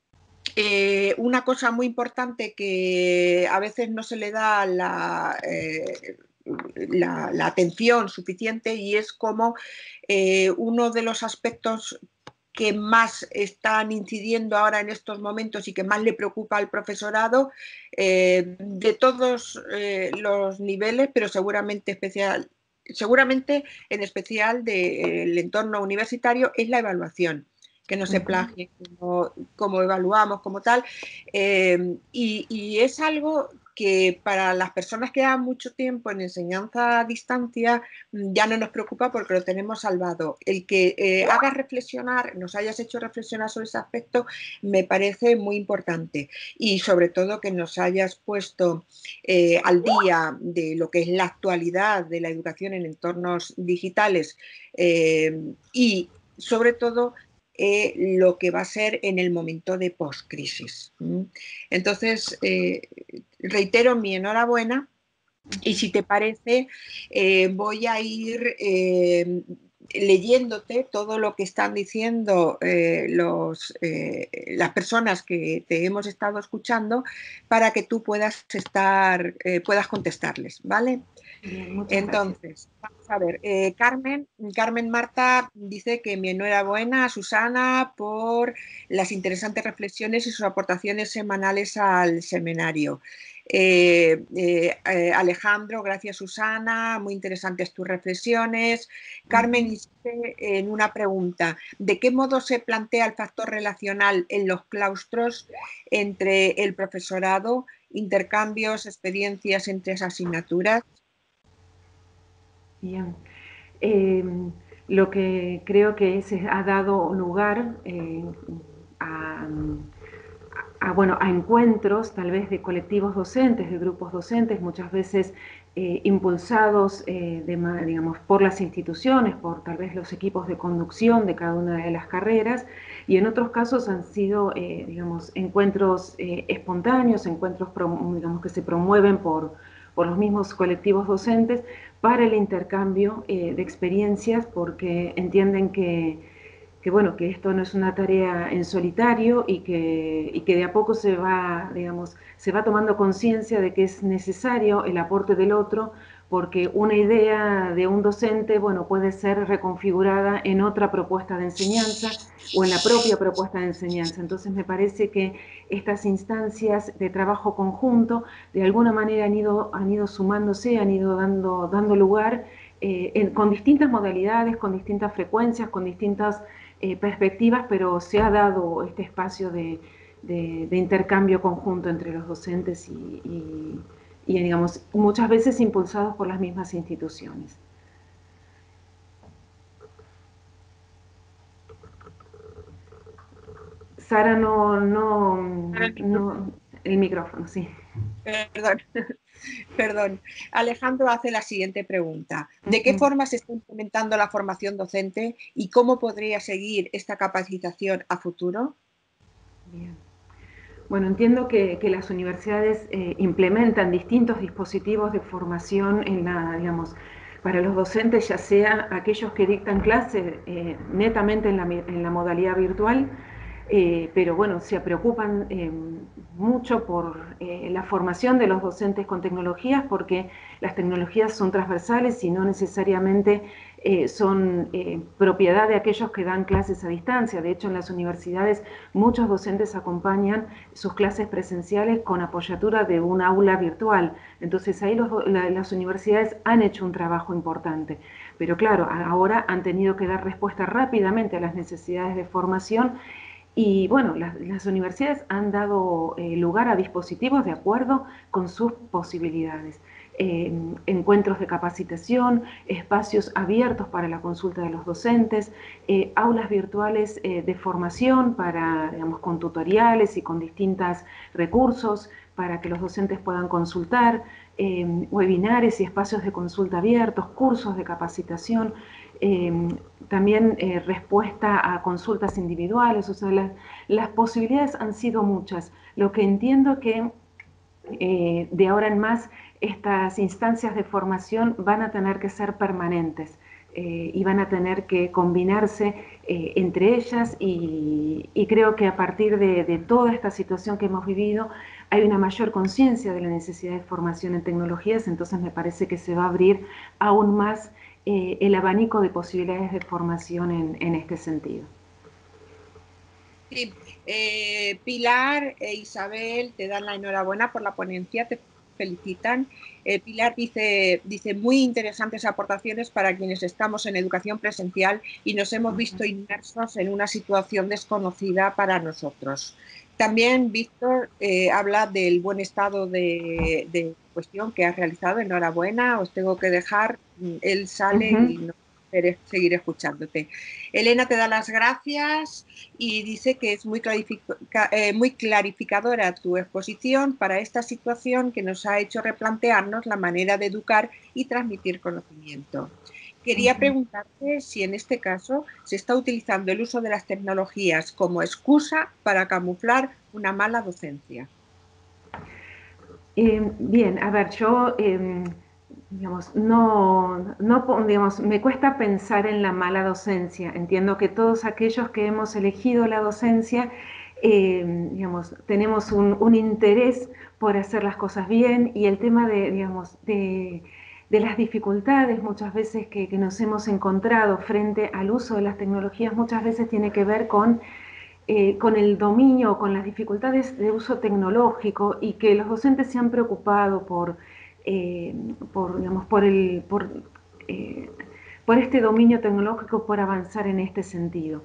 eh, una cosa muy importante que a veces no se le da la... Eh, La, la atención suficiente, y es como eh, uno de los aspectos que más están incidiendo ahora en estos momentos y que más le preocupa al profesorado eh, de todos eh, los niveles, pero seguramente, especial, seguramente en especial del entorno universitario, es la evaluación. Que no se plagie como, como evaluamos, como tal. Eh, y, y es algo que para las personas que llevan mucho tiempo en enseñanza a distancia ya no nos preocupa porque lo tenemos salvado. El que eh, hagas reflexionar, nos hayas hecho reflexionar sobre ese aspecto, me parece muy importante, y sobre todo que nos hayas puesto eh, al día de lo que es la actualidad de la educación en entornos digitales eh, y sobre todo Eh, lo que va a ser en el momento de post-crisis. Entonces, eh, reitero mi enhorabuena, y si te parece, eh, voy a ir eh, leyéndote todo lo que están diciendo eh, los, eh, las personas que te hemos estado escuchando, para que tú puedas, estar, eh, puedas contestarles, ¿vale? Bien, muchas Entonces, gracias. vamos a ver, eh, Carmen, Carmen Marta dice que mi enhorabuena a Susana por las interesantes reflexiones y sus aportaciones semanales al seminario. Eh, eh, eh, Alejandro, gracias Susana, muy interesantes tus reflexiones. Carmen insiste en una pregunta: ¿de qué modo se plantea el factor relacional en los claustros entre el profesorado, intercambios, experiencias entre esas asignaturas? Bien. Eh, lo que creo que se ha dado lugar eh, a, a, bueno, a encuentros tal vez de colectivos docentes, de grupos docentes, muchas veces eh, impulsados eh, de, digamos, por las instituciones, por tal vez los equipos de conducción de cada una de las carreras, y en otros casos han sido eh, digamos, encuentros eh, espontáneos, encuentros digamos, que se promueven por, por los mismos colectivos docentes para el intercambio eh, de experiencias, porque entienden que que bueno, que esto no es una tarea en solitario y que, y que de a poco se va, digamos, se va tomando conciencia de que es necesario el aporte del otro, porque una idea de un docente, bueno, puede ser reconfigurada en otra propuesta de enseñanza o en la propia propuesta de enseñanza. Entonces me parece que estas instancias de trabajo conjunto de alguna manera han ido, han ido sumándose, han ido dando, dando lugar eh, en, con distintas modalidades, con distintas frecuencias, con distintas Eh, perspectivas, pero se ha dado este espacio de, de, de intercambio conjunto entre los docentes y, y, y, digamos, muchas veces impulsados por las mismas instituciones. Sara, no, no, no, el micrófono, sí. Perdón, perdón. Alejandro hace la siguiente pregunta. ¿De qué forma se está implementando la formación docente y cómo podría seguir esta capacitación a futuro? Bien. Bueno, entiendo que, que las universidades eh, implementan distintos dispositivos de formación en la, digamos, para los docentes, ya sea aquellos que dictan clase eh, netamente en la, en la modalidad virtual, eh, pero bueno, se preocupan eh, mucho por eh, la formación de los docentes con tecnologías, porque las tecnologías son transversales y no necesariamente eh, son eh, propiedad de aquellos que dan clases a distancia. De hecho, en las universidades muchos docentes acompañan sus clases presenciales con apoyatura de un aula virtual. Entonces ahí los, la, las universidades han hecho un trabajo importante. Pero claro, ahora han tenido que dar respuesta rápidamente a las necesidades de formación. Y bueno, las, las universidades han dado eh, lugar a dispositivos de acuerdo con sus posibilidades. Eh, encuentros de capacitación, espacios abiertos para la consulta de los docentes, eh, aulas virtuales eh, de formación para, digamos, con tutoriales y con distintos recursos para que los docentes puedan consultar, eh, webinares y espacios de consulta abiertos, cursos de capacitación, eh, también eh, respuesta a consultas individuales, o sea, la, las posibilidades han sido muchas. Lo que entiendo que eh, de ahora en más estas instancias de formación van a tener que ser permanentes eh, y van a tener que combinarse eh, entre ellas y, y creo que a partir de, de toda esta situación que hemos vivido hay una mayor conciencia de la necesidad de formación en tecnologías, entonces me parece que se va a abrir aún más eh, el abanico de posibilidades de formación en, en este sentido. Sí, eh, Pilar e Isabel te dan la enhorabuena por la ponencia, te felicitan. Eh, Pilar dice, dice, muy interesantes aportaciones para quienes estamos en educación presencial y nos hemos visto inmersos en una situación desconocida para nosotros. También Víctor eh, habla del buen estado de, de cuestión que has realizado. Enhorabuena, os tengo que dejar, él sale Uh-huh. y no seguir escuchándote. Elena te da las gracias y dice que es muy, clarifica, eh, muy clarificadora tu exposición para esta situación que nos ha hecho replantearnos la manera de educar y transmitir conocimiento. Quería preguntarte si en este caso se está utilizando el uso de las tecnologías como excusa para camuflar una mala docencia. Eh, bien, a ver, yo... Eh, digamos, no, no, digamos, me cuesta pensar en la mala docencia. Entiendo que todos aquellos que hemos elegido la docencia, eh, digamos, tenemos un, un interés por hacer las cosas bien y el tema de, digamos, de, de las dificultades muchas veces que, que nos hemos encontrado frente al uso de las tecnologías muchas veces tiene que ver con Eh, con el dominio, con las dificultades de uso tecnológico y que los docentes se han preocupado por, eh, por, digamos, por, el, por, eh, por este dominio tecnológico, por avanzar en este sentido.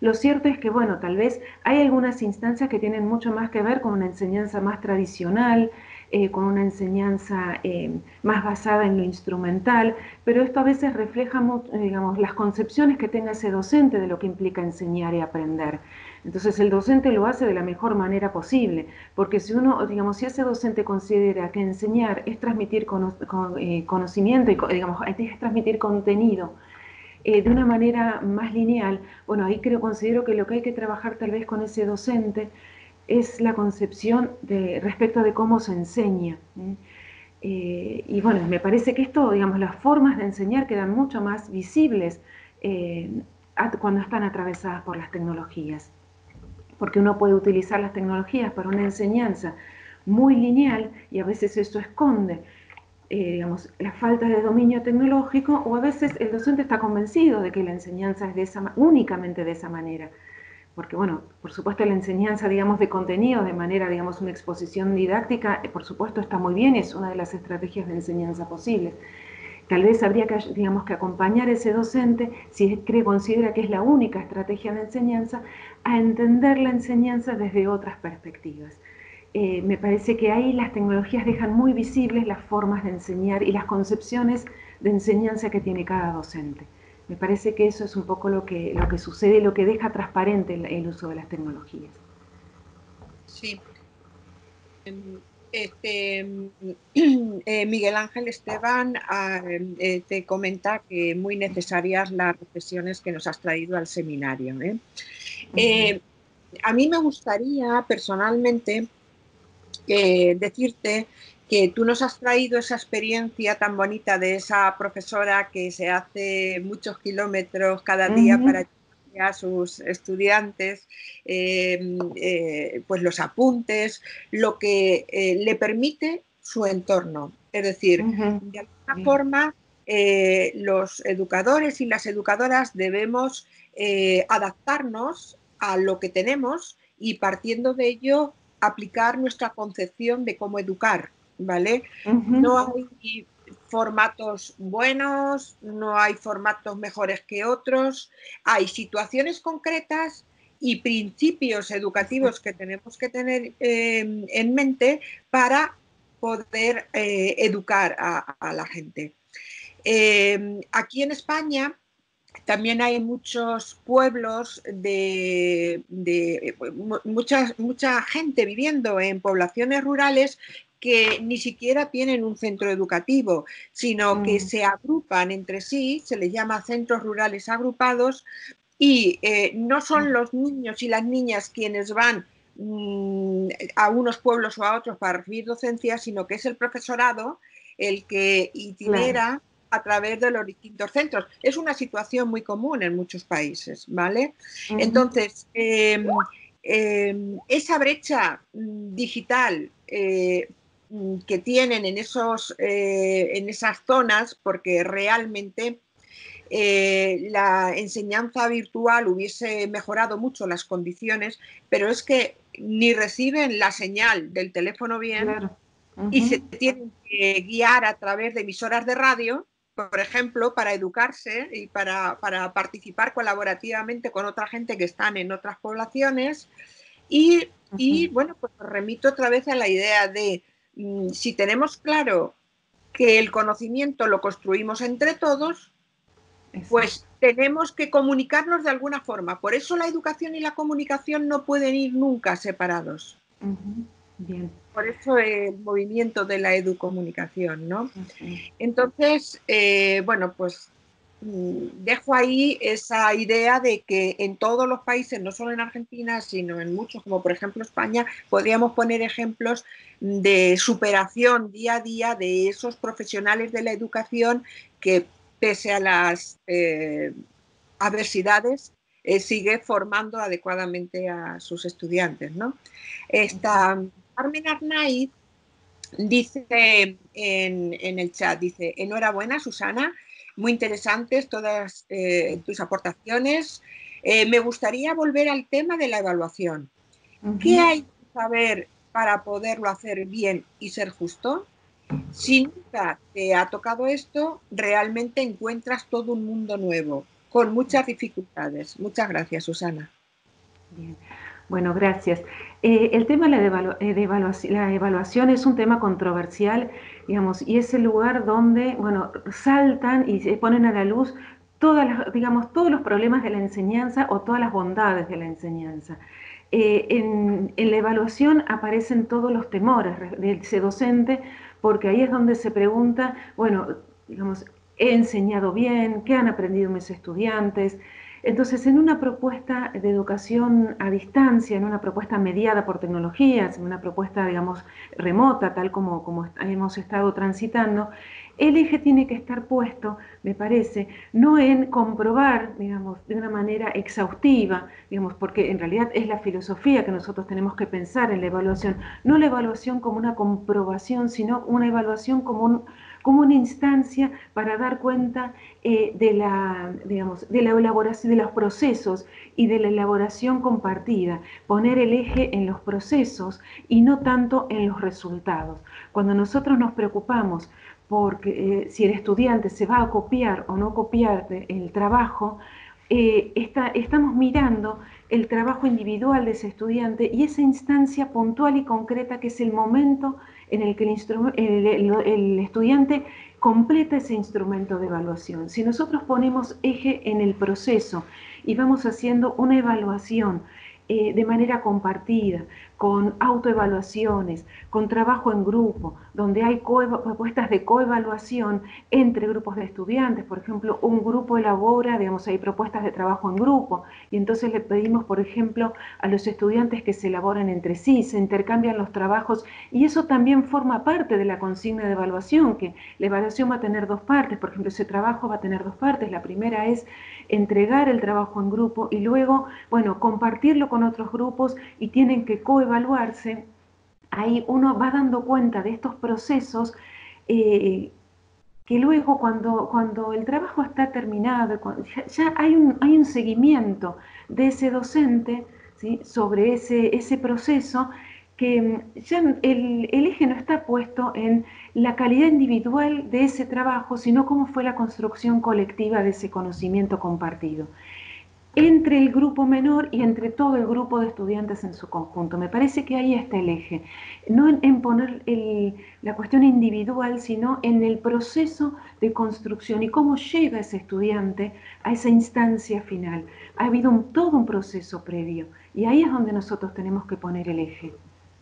Lo cierto es que, bueno, tal vez hay algunas instancias que tienen mucho más que ver con una enseñanza más tradicional, eh, con una enseñanza eh, más basada en lo instrumental, pero esto a veces refleja, digamos, las concepciones que tenga ese docente de lo que implica enseñar y aprender. Entonces el docente lo hace de la mejor manera posible, porque si uno, digamos, si ese docente considera que enseñar es transmitir cono con, eh, conocimiento y, digamos, es transmitir contenido eh, de una manera más lineal, bueno, ahí creo, considero que lo que hay que trabajar tal vez con ese docente es la concepción de, respecto de cómo se enseña. ¿eh? Eh, y bueno, me parece que esto, digamos, las formas de enseñar quedan mucho más visibles eh, cuando están atravesadas por las tecnologías. Porque uno puede utilizar las tecnologías para una enseñanza muy lineal y a veces eso esconde eh, digamos, la falta de dominio tecnológico, o a veces el docente está convencido de que la enseñanza es de esa, únicamente de esa manera. Porque, bueno, por supuesto la enseñanza, digamos, de contenido, de manera, digamos, una exposición didáctica, eh, por supuesto está muy bien, es una de las estrategias de enseñanza posibles. Tal vez habría que, digamos, que acompañar a ese docente, si cree, considera que es la única estrategia de enseñanza, a entender la enseñanza desde otras perspectivas. Eh, me parece que ahí las tecnologías dejan muy visibles las formas de enseñar y las concepciones de enseñanza que tiene cada docente. Me parece que eso es un poco lo que, lo que sucede y lo que deja transparente el, el uso de las tecnologías. Sí. Este, eh, Miguel Ángel Esteban eh, te comenta que muy necesarias las reflexiones que nos has traído al seminario. ¿eh? Uh-huh. eh, a mí me gustaría personalmente eh, decirte que tú nos has traído esa experiencia tan bonita de esa profesora que se hace muchos kilómetros cada día uh-huh. para a sus estudiantes, eh, eh, pues los apuntes, lo que eh, le permite su entorno. Es decir, uh-huh. de alguna uh-huh. forma eh, los educadores y las educadoras debemos eh, adaptarnos a lo que tenemos y partiendo de ello aplicar nuestra concepción de cómo educar, ¿vale? Uh-huh. No hay formatos buenos, no hay formatos mejores que otros, hay situaciones concretas y principios educativos que tenemos que tener eh, en mente para poder eh, educar a, a, la gente. Eh, aquí en España también hay muchos pueblos de, de mucha, mucha gente viviendo en poblaciones rurales que ni siquiera tienen un centro educativo, sino mm. que se agrupan entre sí, se les llama centros rurales agrupados, y eh, no son los niños y las niñas quienes van mmm, a unos pueblos o a otros para recibir docencia, sino que es el profesorado el que itinera claro. a través de los distintos centros. Es una situación muy común en muchos países, ¿vale? Uh-huh. Entonces, eh, eh, esa brecha digital eh, que tienen en, esos, eh, en esas zonas, porque realmente eh, la enseñanza virtual hubiese mejorado mucho las condiciones, pero es que ni reciben la señal del teléfono bien claro. uh-huh. y se tienen que guiar a través de emisoras de radio, por ejemplo, para educarse y para, para participar colaborativamente con otra gente que están en otras poblaciones. Y, uh-huh. y bueno, pues remito otra vez a la idea de mmm, si tenemos claro que el conocimiento lo construimos entre todos, Exacto. pues tenemos que comunicarnos de alguna forma. Por eso la educación y la comunicación no pueden ir nunca separados. Uh-huh. Bien. Por eso el movimiento de la educomunicación, ¿no? Uh-huh. Entonces, eh, bueno, pues dejo ahí esa idea de que en todos los países, no solo en Argentina, sino en muchos, como por ejemplo España, podríamos poner ejemplos de superación día a día de esos profesionales de la educación que, pese a las eh, adversidades, eh, sigue formando adecuadamente a sus estudiantes, ¿no? Esta Carmen Arnaiz dice en, en el chat, dice, enhorabuena Susana, muy interesantes todas eh, tus aportaciones. Eh, me gustaría volver al tema de la evaluación. Uh-huh. ¿Qué hay que saber para poderlo hacer bien y ser justo? Si nunca te ha tocado esto, realmente encuentras todo un mundo nuevo. con muchas dificultades. Muchas gracias, Susana. Bien. Bueno, gracias. Eh, el tema de, la, evalu de evaluación, la evaluación es un tema controversial, digamos, y es el lugar donde, bueno, saltan y se ponen a la luz todas las, digamos, todos los problemas de la enseñanza o todas las bondades de la enseñanza. Eh, en, en la evaluación aparecen todos los temores de ese docente, porque ahí es donde se pregunta, bueno, digamos, ¿he enseñado bien? ¿Qué han aprendido mis estudiantes? Entonces, en una propuesta de educación a distancia, en una propuesta mediada por tecnologías, en una propuesta, digamos, remota, tal como, como hemos estado transitando, el eje tiene que estar puesto, me parece, no en comprobar, digamos, de una manera exhaustiva, digamos, porque en realidad es la filosofía que nosotros tenemos que pensar en la evaluación, no la evaluación como una comprobación, sino una evaluación como un como una instancia para dar cuenta eh, de, la, digamos, de la elaboración de los procesos y de la elaboración compartida, poner el eje en los procesos y no tanto en los resultados. Cuando nosotros nos preocupamos por eh, si el estudiante se va a copiar o no copiar el trabajo, eh, está, estamos mirando el trabajo individual de ese estudiante y esa instancia puntual y concreta que es el momento en el que el, el, el, el estudiante completa ese instrumento de evaluación. Si nosotros ponemos eje en el proceso y vamos haciendo una evaluación eh, de manera compartida, con autoevaluaciones, con trabajo en grupo, donde hay propuestas de coevaluación entre grupos de estudiantes. Por ejemplo, un grupo elabora, digamos, hay propuestas de trabajo en grupo, y entonces le pedimos, por ejemplo, a los estudiantes que se elaboren entre sí, se intercambian los trabajos, y eso también forma parte de la consigna de evaluación, que la evaluación va a tener dos partes. Por ejemplo, ese trabajo va a tener dos partes. La primera es entregar el trabajo en grupo y luego, bueno, compartirlo con otros grupos y tienen que coevaluarse. Ahí uno va dando cuenta de estos procesos eh, que luego cuando, cuando el trabajo está terminado, ya, ya hay, un, hay un seguimiento de ese docente, ¿sí?, sobre ese, ese proceso, que ya el, el eje no está puesto en la calidad individual de ese trabajo, sino cómo fue la construcción colectiva de ese conocimiento compartido entre el grupo menor y entre todo el grupo de estudiantes en su conjunto. Me parece que ahí está el eje, no en, en poner el, la cuestión individual, sino en el proceso de construcción y cómo llega ese estudiante a esa instancia final. Ha habido un, todo un proceso previo y ahí es donde nosotros tenemos que poner el eje.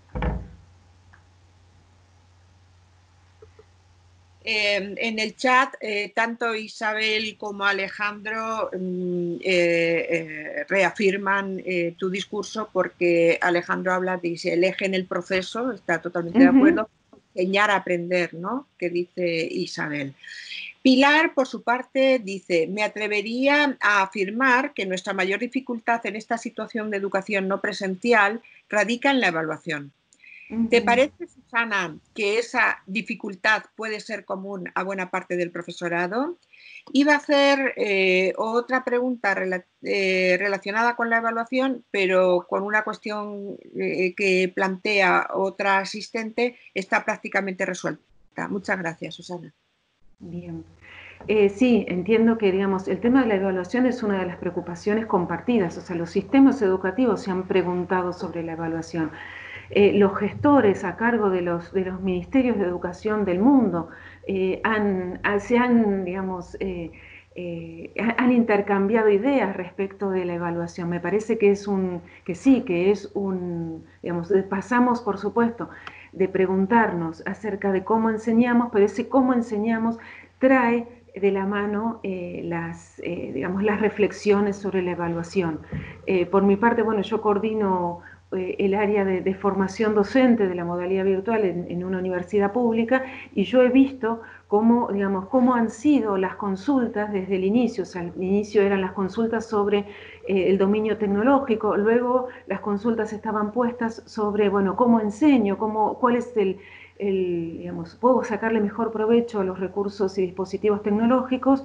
Eh, en el chat, eh, tanto Isabel como Alejandro mm, eh, eh, reafirman eh, tu discurso, porque Alejandro habla de el eje en el proceso, está totalmente uh-huh. de acuerdo, enseñar a aprender, ¿no?, que dice Isabel. Pilar, por su parte, dice: me atrevería a afirmar que nuestra mayor dificultad en esta situación de educación no presencial radica en la evaluación. ¿Te parece, Susana, que esa dificultad puede ser común a buena parte del profesorado? Iba a hacer eh, otra pregunta rela eh, relacionada con la evaluación, pero con una cuestión eh, que plantea otra asistente está prácticamente resuelta. Muchas gracias, Susana. Bien. Eh, sí, entiendo que, digamos, el tema de la evaluación es una de las preocupaciones compartidas. O sea, los sistemas educativos se han preguntado sobre la evaluación. Eh, los gestores a cargo de los, de los ministerios de educación del mundo eh, han, se han, digamos, eh, eh, han intercambiado ideas respecto de la evaluación. Me parece que es un, que sí, que es un, digamos, pasamos, por supuesto, de preguntarnos acerca de cómo enseñamos, pero ese cómo enseñamos trae de la mano eh, las, eh, digamos, las reflexiones sobre la evaluación. Eh, por mi parte, bueno, yo coordino el área de, de formación docente de la modalidad virtual en, en una universidad pública, y yo he visto cómo, digamos, cómo han sido las consultas desde el inicio. O sea, al inicio eran las consultas sobre eh, el dominio tecnológico, luego las consultas estaban puestas sobre, bueno, cómo enseño, cómo, cuál es el, el, digamos, puedo sacarle mejor provecho a los recursos y dispositivos tecnológicos.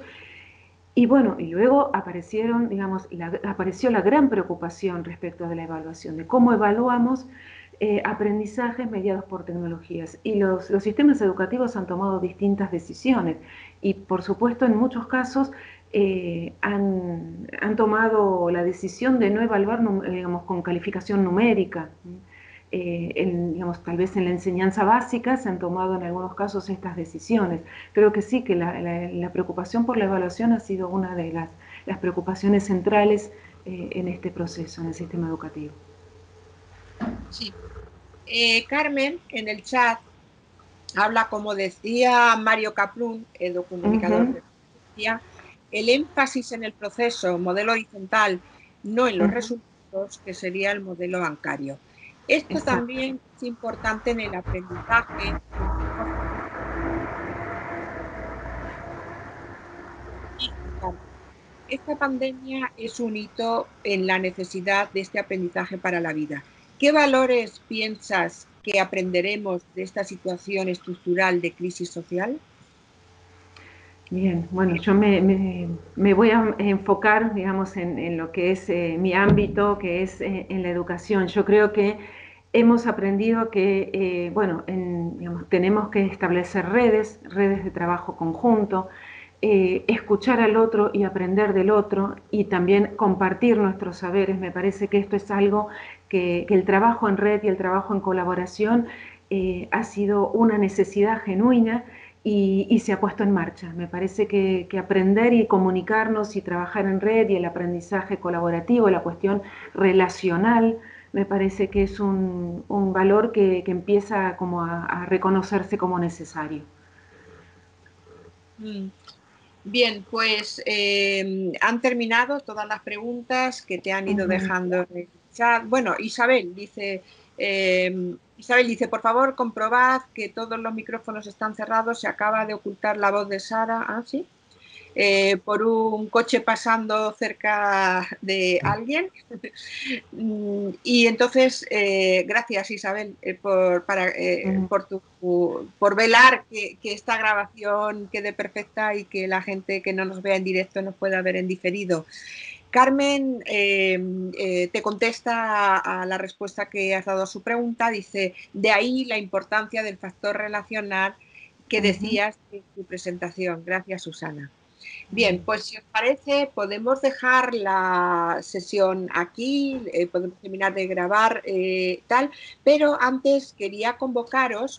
Y bueno, y luego aparecieron, digamos, la, apareció la gran preocupación respecto de la evaluación, de cómo evaluamos eh, aprendizajes mediados por tecnologías. Y los, los sistemas educativos han tomado distintas decisiones y, por supuesto, en muchos casos eh, han, han tomado la decisión de no evaluar, digamos, con calificación numérica. Eh, en, digamos, tal vez en la enseñanza básica se han tomado en algunos casos estas decisiones. Creo que sí, que la, la, la preocupación por la evaluación ha sido una de las, las preocupaciones centrales eh, en este proceso, en el sistema educativo. Sí. Eh, Carmen, en el chat, habla, como decía Mario Kaplun, educomunicador, uh-huh. de ciencia, el énfasis en el proceso, modelo horizontal, no en los uh-huh. resultados, que sería el modelo bancario. Esto Exacto. También es importante en el aprendizaje. Esta pandemia es un hito en la necesidad de este aprendizaje para la vida. ¿Qué valores piensas que aprenderemos de esta situación estructural de crisis social? Bien, bueno, yo me, me, me voy a enfocar, digamos, en, en lo que es eh, mi ámbito, que es eh, en la educación. Yo creo que hemos aprendido que, eh, bueno, en, digamos, tenemos que establecer redes, redes de trabajo conjunto, eh, escuchar al otro y aprender del otro, y también compartir nuestros saberes. Me parece que esto es algo que, que el trabajo en red y el trabajo en colaboración eh, ha sido una necesidad genuina. Y, y se ha puesto en marcha. Me parece que, que aprender y comunicarnos y trabajar en red y el aprendizaje colaborativo, la cuestión relacional, me parece que es un, un valor que, que empieza como a, a reconocerse como necesario. Bien, pues eh, han terminado todas las preguntas que te han ido uh-huh. dejando en el chat. Bueno, Isabel dice... Eh, Isabel dice, por favor, comprobad que todos los micrófonos están cerrados, se acaba de ocultar la voz de Sara, ¿ah, sí? Eh, por un coche pasando cerca de alguien. Y entonces, eh, gracias Isabel eh, por, para, eh, por, tu, por velar que, que esta grabación quede perfecta y que la gente que no nos vea en directo nos pueda ver en diferido. Carmen eh, eh, te contesta a, a la respuesta que has dado a su pregunta, dice, de ahí la importancia del factor relacional que decías uh-huh. en tu presentación. Gracias, Susana. Bien, pues si os parece, podemos dejar la sesión aquí, eh, podemos terminar de grabar eh, tal, pero antes quería convocaros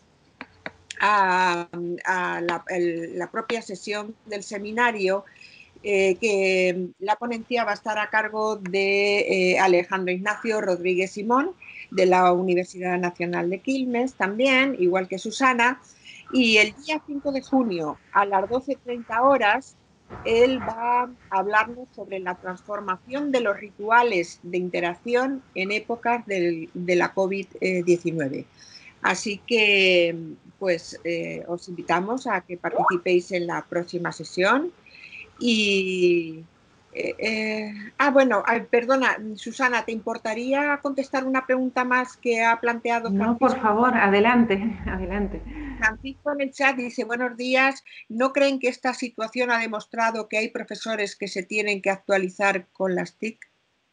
a, a la, el, la propia sesión del seminario, Eh, que la ponencia va a estar a cargo de eh, Alejandro Ignacio Rodríguez Simón, de la Universidad Nacional de Quilmes también, igual que Susana, y el día cinco de junio a las doce treinta horas él va a hablarnos sobre la transformación de los rituales de interacción en épocas del, de la COVID diecinueve. Así que pues eh, os invitamos a que participéis en la próxima sesión. Y, eh, eh, ah, bueno, ay, perdona, Susana, ¿te importaría contestar una pregunta más que ha planteado Francisco? No, por favor, adelante, adelante. Francisco en el chat dice, buenos días, ¿no creen que esta situación ha demostrado que hay profesores que se tienen que actualizar con las T I C?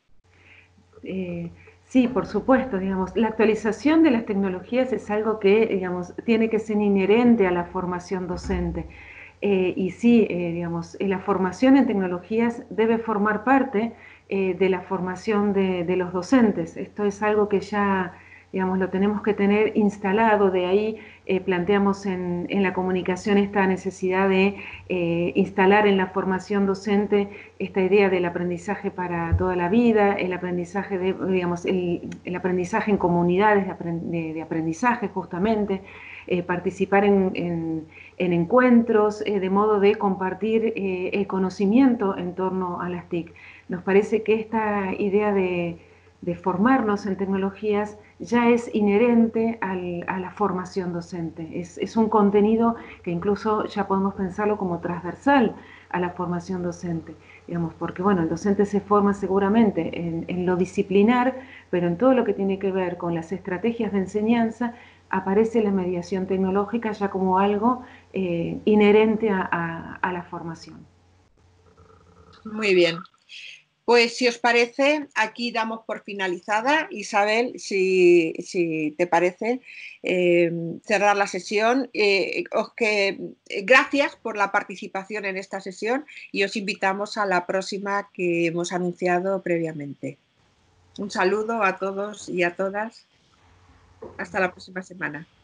Eh, sí, por supuesto, digamos, la actualización de las tecnologías es algo que, digamos, tiene que ser inherente a la formación docente. Eh, y sí, eh, digamos, la formación en tecnologías debe formar parte eh, de la formación de, de los docentes. Esto es algo que ya, digamos, lo tenemos que tener instalado. De ahí eh, planteamos en, en la comunicación esta necesidad de eh, instalar en la formación docente esta idea del aprendizaje para toda la vida, el aprendizaje, de, digamos, el, el aprendizaje en comunidades de, aprend de, de aprendizaje justamente, eh, participar en, en, en encuentros, eh, de modo de compartir eh, el conocimiento en torno a las T I C. Nos parece que esta idea de, de formarnos en tecnologías ya es inherente al, a la formación docente. Es, es un contenido que incluso ya podemos pensarlo como transversal a la formación docente, digamos, porque bueno, el docente se forma seguramente en, en lo disciplinar, pero en todo lo que tiene que ver con las estrategias de enseñanza aparece la mediación tecnológica ya como algo eh, inherente a, a, a la formación. Muy bien. Pues si os parece, aquí damos por finalizada. Isabel, si, si te parece, eh, cerrar la sesión. Eh, os que, gracias por la participación en esta sesión y os invitamos a la próxima que hemos anunciado previamente. Un saludo a todos y a todas. Hasta la próxima semana.